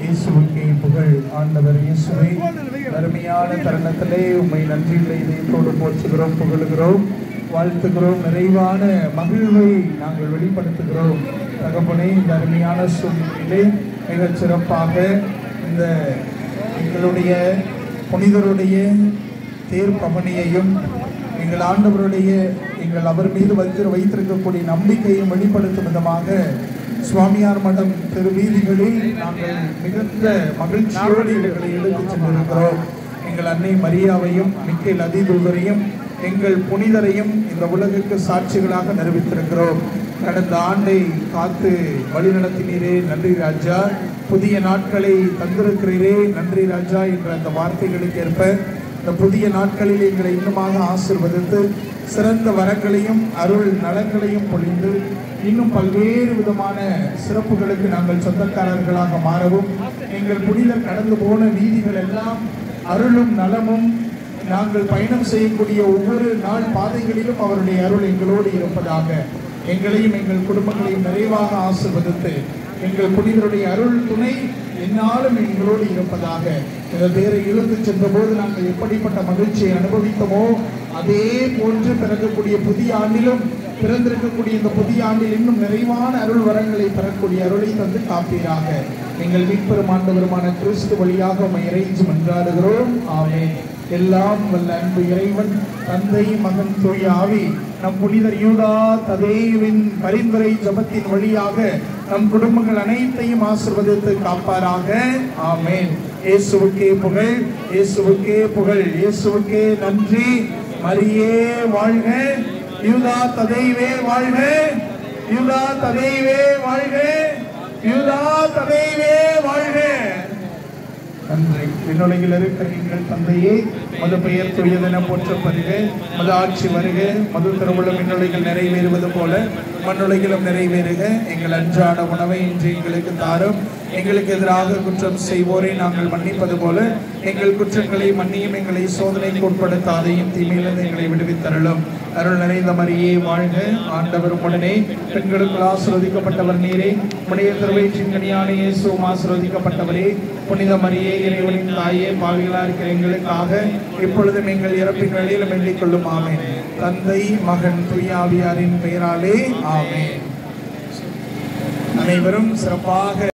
இயேசுவுக்கே புகழ். ஆண்டவர் இயேசுவை அருமையான தருணத்திலே உம்மை நன்றியுள்ள இதயத்தோடு போற்றுகிறோம், புகழுகிறோம், வாழ்த்துகிறோம். நிறைவான மகிழ்வை நாங்கள் வெளிப்படுத்துகிறோம். தகப்பனே, இந்த அருமையான சூழ்நிலையிலே மிகச் சிறப்பாக இந்த எங்களுடைய புனிதருடைய தேர் பவனியையும் எங்கள் ஆண்டவருடைய எங்கள் அவர் மீது வைத்திருக்கக்கூடிய நம்பிக்கையும் வெளிப்படுத்தும் விதமாக சுவாமியார் மடம் தெருவீதிகளில் நாங்கள் மிகுந்த மகிழ்ச்சியோடு எங்களை எடுத்துச் சென்றிருக்கிறோம். எங்கள் அன்னை மரியாவையும் மிக்கேல் அதிதூதரையும் எங்கள் புனிதரையும் இந்த உலகுக்கு சாட்சிகளாக நிரூபித்திருக்கிறோம். கடந்த ஆண்டை காத்து வழிநடத்தினீரே, நன்றி ராஜா. புதிய நாட்களை தந்திருக்கிறீரே, நன்றி ராஜா என்ற அந்த வார்த்தைகளுக்கு ஏற்ப இந்த புதிய நாட்களில் எங்களை இன்னுமாக ஆசீர்வதித்து சிறந்த வரங்களையும் அருள் நலங்களையும் பொழிந்து இன்னும் பல்வேறு விதமான சிறப்புகளுக்கு நாங்கள் சொந்தக்காரர்களாக மாறவும், எங்கள் புனிதர் கடந்து போன வீதிகள் எல்லாம் அருளும் நலமும், நாங்கள் பயணம் செய்யக்கூடிய ஒவ்வொரு நாள் பாதைகளிலும் அவருடைய அருள் எங்களோடு இருப்பதாக, எங்களையும் எங்கள் குடும்பங்களையும் நிறைவாக ஆசீர்வதித்து எங்கள் புனிதருடைய அருள் துணை என்னாலும் எங்களோடு இருப்பதாக. இந்த பேரை இழுத்து சென்ற போது நாங்கள் எப்படிப்பட்ட மகிழ்ச்சியை அனுபவித்தோமோ அதே போன்று பிறக்கக்கூடிய புதிய ஆண்டிலும் பிறந்திருக்கக்கூடிய இந்த புதிய ஆண்டில் இன்னும் நிறைவான அருள் வரங்களை பெறக்கூடிய அருளை தந்து காப்பீராக. எங்கள் மீட்பெரும் ஆண்டவருமான கிறிஸ்து வழியாக உம்மை இறைஞ்சி மன்றாடுகிறோம். ஆமென். எல்லாம் வல்ல அன்பு இறைவன் தந்தை மகன் தூய ஆவி நம் புனிதர் யூதா ததேயுவின் பரிந்துரை ஜபத்தின் வழியாக நம் குடும்பங்கள் அனைத்தையும் ஆசீர்வதித்து காப்பாராக. ஆமென். இயேசுவுக்கே புகழ், இயேசுவுக்கே புகழ், இயேசுவுக்கே நன்றி. மரியே வாழ்க, யூதா ததேயுவே வாழ்க, யூதா ததேயுவே வாழ்க, யூதா ததேயுவே வாழ்க. நன்றி. விண்ணுலகில் இருக்கிற எங்கள் தந்தையே, மது பெயர் தூயதென போற்றப்படுக, மது ஆட்சி வருக, மது திருவுளம் விண்ணுலகில் நிறைவேறுவது போல மண்ணுலகிலும் நிறைவேறுக. எங்கள் அன்றாட உணவை இன்று எங்களுக்கு தாரும். எங்களுக்கு எதிராக குற்றம் செய்வோரை நாங்கள் மன்னிப்பது போல எங்கள் குற்றங்களை மன்னியும். எங்களை சோதனைக்கு உட்படுத்தாதையும் தீமையிலிருந்து எங்களை விடுவித்தருளும். அருள் நிறைந்த மரியே வாழ்க, ஆண்டவர் உடனே பெண்களுக்குள் ஆசீர்வதிக்கப்பட்டவர் நீரே, உடைய திருவயிற்றின் கனியான இயேசுவும் ஆசீர்வதிக்கப்பட்டவரே. புனித மரியே, இறைவனின் தாயே, பாவிகளா இருக்கிற எங்களுக்காக இப்பொழுதும் எங்கள் இறப்பின் வேளையிலும் வேண்டிக் கொள்ளும். ஆமென். தந்தை மகன் தூய ஆவியாரின் பெயராலே ஆமென். அனைவரும் சிறப்பாக